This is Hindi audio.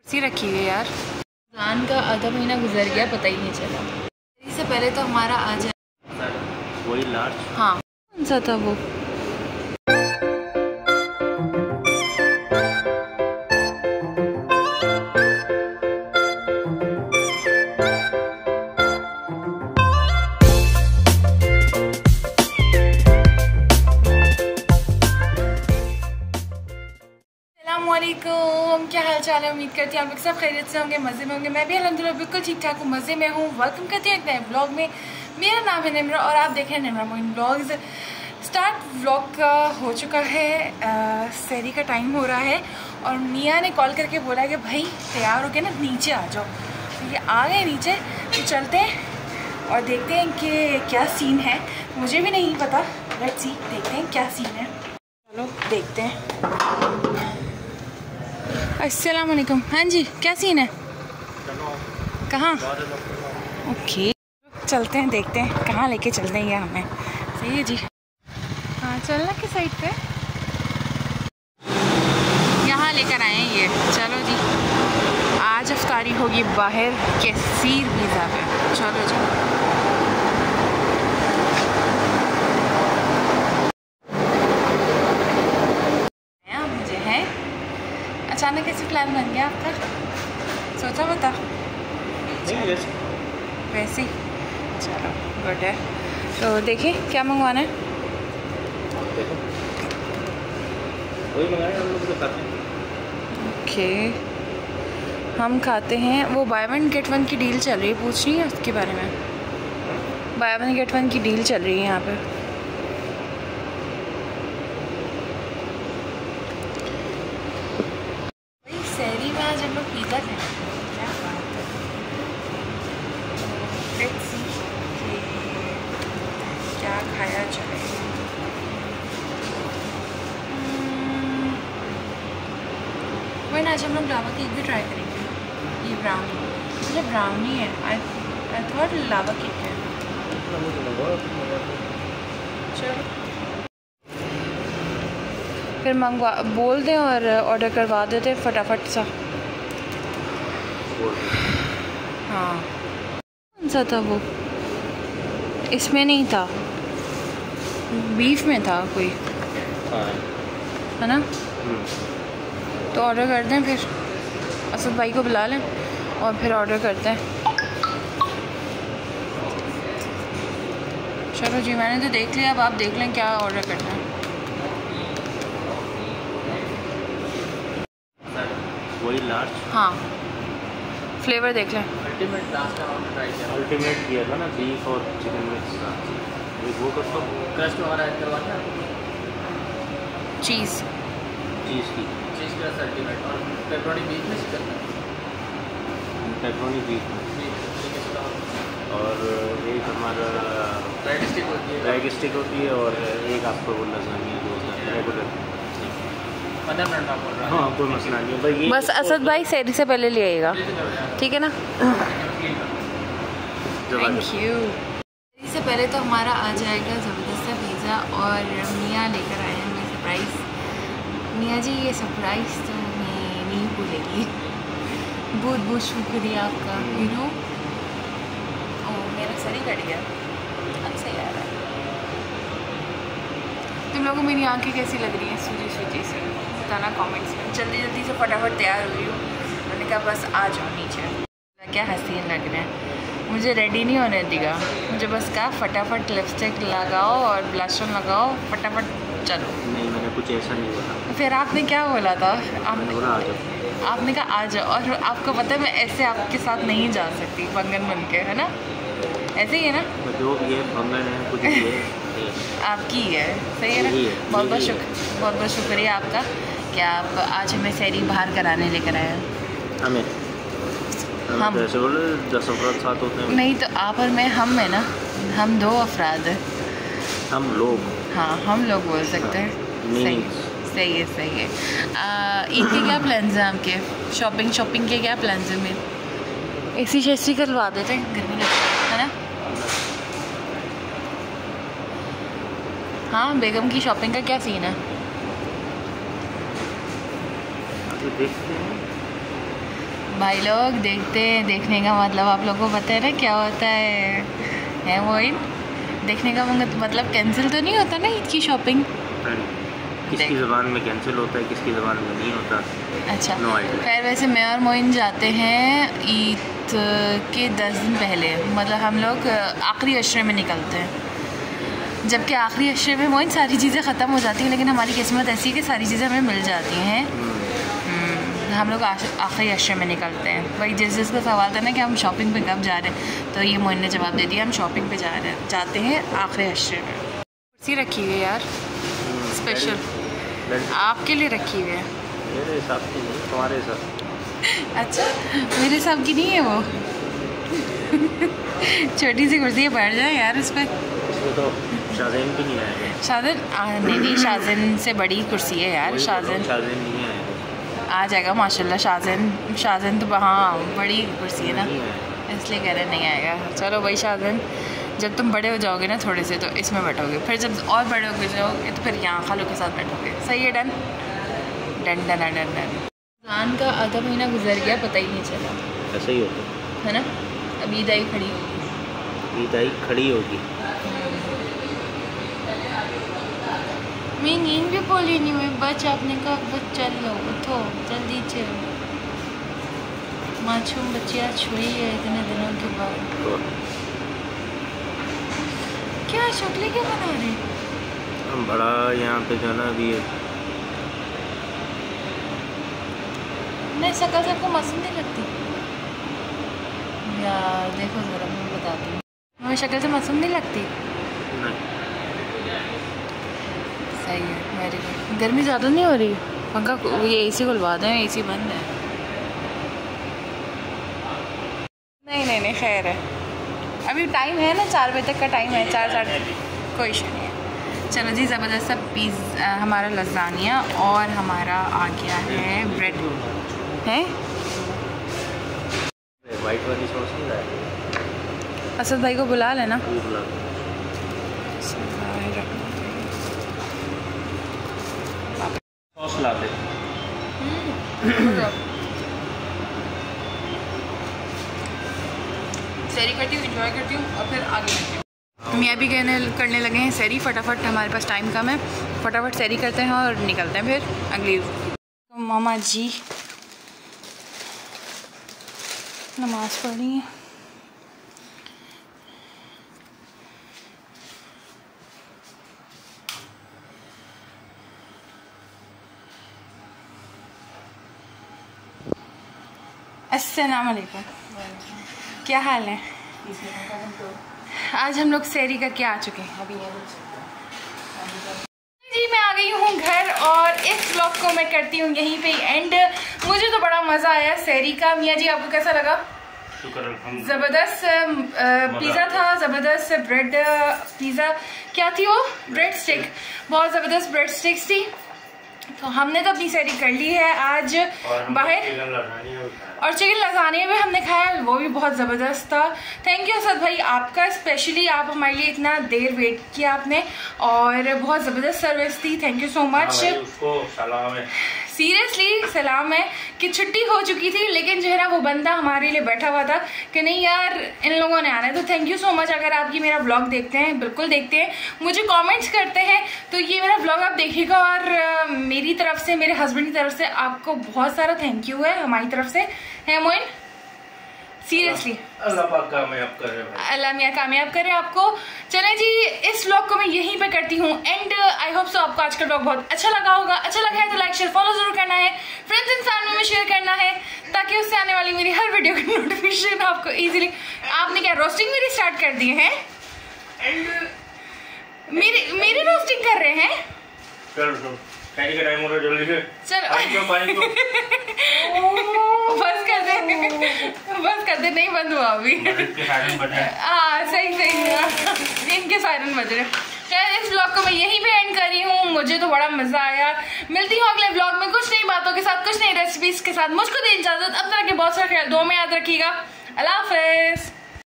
सी रखी है यार। रमज़ान का आधा महीना गुजर गया, पता ही नहीं चला। इससे पहले तो हमारा आ जाए वही लार्ज। हाँ, कौन सा था वो? क्या हाल चाल है? उम्मीद करती हूँ आप लोग सब खैरियत से होंगे, मज़े में होंगे। मैं भी अल्हम्दुलिल्लाह बिल्कुल ठीक ठाक हूँ, मज़े में हूँ। वेलकम करती हूँ एक नए व्लॉग में। मेरा नाम है निम्रा और आप देख रहे हैं Nimra Moin vlogs. Start vlog का हो चुका है, सहरी का टाइम हो रहा है और मियाँ ने कॉल करके बोला कि भाई तैयार होके ना नीचे आ जाओ। तो ये आ गए नीचे, तो चलते हैं और देखते हैं कि क्या सीन है। मुझे भी नहीं पता, लेट्स सी, देखते हैं क्या सीन है। चलो देखते हैं। अस्सलाम वालेकुम। हाँ जी, क्या सीन है? कहाँ? ओके, चलते हैं, देखते हैं कहाँ लेके चलते हैं ये हमें। सही है जी। हाँ, चलना किस साइड पे? यहाँ लेकर आए हैं ये। चलो जी, आज अफ्तारी होगी बाहर कैसीर पिज़्ज़ा पे। चलो जी। मुझे है अचानक कैसे प्लान बन गया आपका? सोचा बता वैसे ही। चलो गुड है। तो देखिए क्या मंगवाना है। ओके, हम खाते हैं वो बाय वन गेट वन की डील चल रही है, पूछ रही है उसके बारे में। बाय वन गेट वन की डील चल रही है यहाँ पे। सहरी में आज हम लोग पिज़्ज़ा खाएं। क्या बात है। लेट्स सी कि क्या खाया जाए। वही आज हम लोग लावा केक भी ट्राई करेंगे। ये ब्राउनी, मतलब ब्राउनी है। आई थॉट लावा केक है। चलो फिर मंगवा बोल दें और ऑर्डर करवा देते फटाफट सा। हाँ, कौन सा था वो? इसमें नहीं था, बीफ में था कोई, है ना? तो ऑर्डर कर दें फिर, असद भाई को बुला लें और फिर ऑर्डर करते हैं। चलो जी, मैंने तो देख लिया, अब आप देख लें क्या ऑर्डर करना है। वही लार्ज। हाँ, फ्लेवर देख लें। अल्टीमेट लास्ट टाइम हमने ट्राई किया, अल्टीमेट किया था ना, बीफ और चिकन मिक्स का। वो कर तो क्रस्ट वगैरह ऐड करवा दिया चीज़ की क्रस्ट अल्टीमेट और पेपरोनी बीफ में चिकन, पेपरोनी बीफ और एक हमारा ड्रैग स्टिक होती है और एक आपको वो लसानी रेगुलर। हाँ, कोई मसला नहीं है। बस असद भाई सहरी से पहले ले आएगा, ठीक है ना? Thank you. सहरी से पहले तो हमारा आ जाएगा ज़बरदस्त पिज़्ज़ा और मियाँ लेकर आए हैं हमें सरप्राइज़। मियाँ जी, ये सरप्राइज़ तो मैं नहीं भूलेगी। बहुत बहुत शुक्रिया आपका। यू नो, ओह मेरा सर ही कट गया। अब सही आ रहा है। तुम लोगों को मेरी आंखें कैसी लग रही हैं सूजी सूजी से? बताना कमेंट्स में। जल्दी जल्दी से फटाफट तैयार हो रही हूँ। मैंने कहा बस आ जाओ नीचे। क्या हसीन लग रहे हैं। मुझे रेडी नहीं होने दिया, मुझे बस कहा फटाफट लिपस्टिक लगाओ और ब्लशर लगाओ, फटाफट चलो। नहीं, मैंने कुछ ऐसा नहीं बोला। फिर आपने क्या बोला था? आपने कहा आ जाओ। और आपको पता है मैं ऐसे आपके साथ नहीं जा सकती बंगन बन के, है ना? ऐसे ही है ना? जो भी है बंगन है, कुछ भी है आपकी है, सही है ना? बहुत बहुत शुक्रिया आपका कि आप आज हमें सहरी बाहर कराने लेकर आए हैं। हमें हम ऐसे बोले 10 अफराद साथ होते हैं। नहीं तो आप और मैं, हम है ना, हम 2 अफराद हैं। हम लोग, हाँ हम लोग बोल सकते हैं। सही है। ईद के क्या प्लान्स हैं आपके? शॉपिंग के क्या प्लान्स हैं मेरे? एसी शेसी करवा देते हैं, गर्मी लगती है ना? हाँ, बेगम की शॉपिंग का क्या सीन है? देखते हैं। भाई लोग देखते हैं, देखने का मतलब आप लोगों को पता है ना क्या होता है मोइन? देखने का मतलब कैंसिल तो नहीं होता ना ईद की शॉपिंग? किसकी ज़बान में कैंसिल होता है, किसकी ज़बान में नहीं होता। अच्छा नो आइडिया। खैर वैसे मैं और मोइन जाते हैं ईद के 10 दिन पहले, मतलब हम लोग आखिरी अशरे में निकलते हैं। जबकि आखिरी अशरे में मोइन सारी चीज़ें ख़त्म हो जाती हैं, लेकिन हमारी किस्मत ऐसी है कि सारी चीज़ें हमें मिल जाती हैं। हम लोग आखिरी अशरे में निकलते हैं। वही जिसका सवाल था ना कि हम शॉपिंग पे कब जा रहे हैं, तो ये मोइन ने जवाब दे दिया, हम शॉपिंग पे जाते हैं आखिरी अशरे में। कुर्सी रखी हुई है यार स्पेशल आपके लिए रखी हुई है। मेरे हिसाब की नहीं, तुम्हारे हिसाब। अच्छा मेरे हिसाब की नहीं है वो। छोटी सी कुर्सी है, बैठ जाए यार उस पर। इसमें तो शाज़ेन भी नहीं आएगा। शाज़ेन नहीं, शाज़ेन से बड़ी कुर्सी है यार। शाज़ेन नहीं आएगा, आ जाएगा माशाल्लाह। शाज़ेन तो हाँ बड़ी कुर्सी है ना, इसलिए कह रहे नहीं आएगा। चलो भाई शाज़ेन, जब तुम बड़े हो जाओगे ना थोड़े से तो इसमें बैठोगे, फिर जब और बड़े हो जाओगे तो फिर यहाँ खालों के साथ बैठोगे। सही है? Done done done done done done. Ramzan का आधा महीना गुजर गया, पता ही नहीं चला। ऐसा ही होता है ना। अब ईद आई खड़ी होगी। ईद आई खड़ी होगी। मैं नींद भी बोली नहीं हुई। बच आपने कहा बच चल लो, उठो जल्दी चलो। मासूम बच्चियाँ छुई है इतने दिनों के बाद। क्या शक्लें क्या बना रहे? हम बड़ा यहाँ पे जो ना अभी नहीं शक्ल सबको मासूम नहीं लगती यार। देखो ज़रा मैं बताती हूँ, हमें शक्ल से मासूम नहीं लगती। नहीं। सही है, वेरी गुड। गर्मी ज़्यादा नहीं हो रही? पंखा ये एसी खुलवा दें, एसी बंद है। नहीं खैर है, अभी टाइम है ना, 4 बजे तक का टाइम है। 4 साढ़े कोई इशू नहीं है। चलो जी, ज़बरदस्त पिज़्ज़ा हमारा लज़ानिया और हमारा आ गया है ब्रेड है। वाइट वाली सॉस नहीं लाया? असद भाई को बुला लेना। सॉस ला दे। सैरी करती हूँ, एंजॉय करती हूँ और फिर आगे बढ़ती हूँ। मियाँ भी करने लगे हैं सैरी। फटाफट, हमारे पास टाइम कम है, फटाफट सैरी करते हैं और निकलते हैं फिर अगली। तो मामा जी नमाज पढ़नी है। अस्सलाम वालेकुम, क्या हाल है? आज हम लोग सैरी करके आ चुके हैं। जी मैं आ गई हूँ घर और इस व्लॉग को मैं करती हूँ यहीं पे एंड। मुझे तो बड़ा मज़ा आया सैरी का। मियाँ जी आपको कैसा लगा? ज़बरदस्त पिज़्ज़ा था, ज़बरदस्त ब्रेड पिज़्ज़ा। क्या थी वो? Bread stick. बहुत ज़बरदस्त ब्रेड स्टिक्स थी। तो हमने तो अपनी सैरी कर ली है आज बाहर। और चिकन लज़ानिया भी हमने खाया, वो भी बहुत ज़बरदस्त था। थैंक यू असद भाई आपका, स्पेशली आप हमारे लिए इतना देर वेट किया आपने और बहुत ज़बरदस्त सर्विस थी। Thank you so much. Seriously सलाम है कि छुट्टी हो चुकी थी, लेकिन जो है ना वो बंदा हमारे लिए बैठा हुआ था कि नहीं यार इन लोगों ने आना है। तो थैंक यू सो मच। अगर आप ये मेरा ब्लॉग देखते हैं, बिल्कुल देखते हैं, मुझे कमेंट्स करते हैं, तो ये मेरा ब्लॉग आप देखिएगा। और मेरी तरफ से, मेरे हस्बैंड की तरफ से आपको बहुत सारा थैंक यू है हमारी तरफ से। है मोइन? सीरियसली अल्लाह पाक कामयाब करे, अल्लाह मियाँ कामयाब करे आपको। चलें जी, इस व्लॉग को मैं यहीं पे करती हूँ एंड। आई होप सो आपको आज का व्लॉग बहुत अच्छा लगा होगा। अच्छा लगा है तो लाइक शेयर फॉलो जरूर करना है, फ्रेंड्स एंड फैमिली में शेयर करना है, ताकि उससे आने वाली मेरी हर वीडियो की नोटिफिकेशन आपको इजीली। आपने क्या रोस्टिंग मेरी स्टार्ट कर दी है? मेरी रोस्टिंग कर रहे हैं? चलो टाइम हो रहा है, जल्दी से चलो बस कर दे। नहीं बंद हुआ अभी। हाँ सही इनके सायरन बज रहे। खैर इस व्लॉग को मैं यहीं पे एंड कर रही हूँ। मुझे तो बड़ा मजा आया। मिलती हूँ अगले व्लॉग में कुछ नई बातों के साथ, कुछ नई रेसिपीज के साथ। मुझको दे इजाजत। अपना के बहुत सारा ख्याल, दुआ में याद रखिएगा। अल्लाह हाफिज।